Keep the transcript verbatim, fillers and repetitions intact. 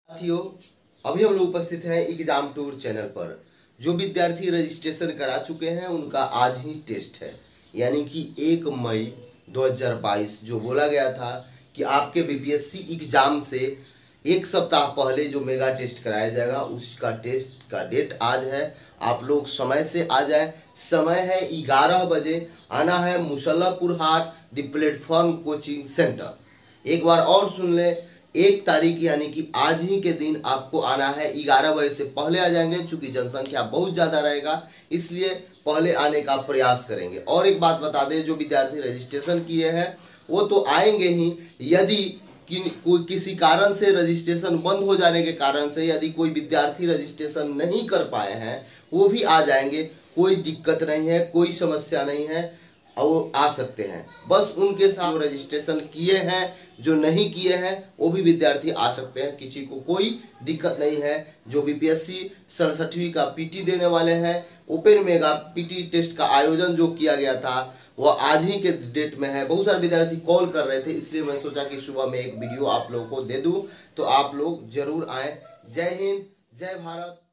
साथियों, अभी हम लोग उपस्थित हैं एग्जाम टूर चैनल पर। जो विद्यार्थी रजिस्ट्रेशन करा चुके हैं उनका आज ही टेस्ट है, यानी कि एक मई दो हज़ार बाईस जो बोला गया था कि आपके बीपीएससी एग्जाम से एक सप्ताह पहले जो मेगा टेस्ट कराया जाएगा उसका टेस्ट का डेट आज है। आप लोग समय से आ जाएं। समय है ग्यारह बजे। आना है मुसल्लापुर हाट द प्लेटफॉर्म कोचिंग सेंटर। एक बार और सुन ले, एक तारीख यानी कि आज ही के दिन आपको आना है। ग्यारह बजे से पहले आ जाएंगे, चूंकि जनसंख्या बहुत ज्यादा रहेगा इसलिए पहले आने का प्रयास करेंगे। और एक बात बता दें, जो विद्यार्थी रजिस्ट्रेशन किए हैं वो तो आएंगे ही। यदि कि, कोई किसी कारण से रजिस्ट्रेशन बंद हो जाने के कारण से यदि कोई विद्यार्थी रजिस्ट्रेशन नहीं कर पाए हैं वो भी आ जाएंगे। कोई दिक्कत नहीं है, कोई समस्या नहीं है, वो आ सकते हैं। बस उनके साथ जो रजिस्ट्रेशन किए हैं, जो नहीं किए हैं वो भी विद्यार्थी आ सकते हैं। किसी को कोई दिक्कत नहीं है। जो बीपीएससी सड़सठवीं का पीटी देने वाले हैं, ओपन मेगा पीटी टेस्ट का आयोजन जो किया गया था वो आज ही के डेट में है। बहुत सारे विद्यार्थी कॉल कर रहे थे, इसलिए मैं सोचा कि सुबह में एक वीडियो आप लोगों को दे दूं, तो आप लोग जरूर आए। जय हिंद, जय भारत।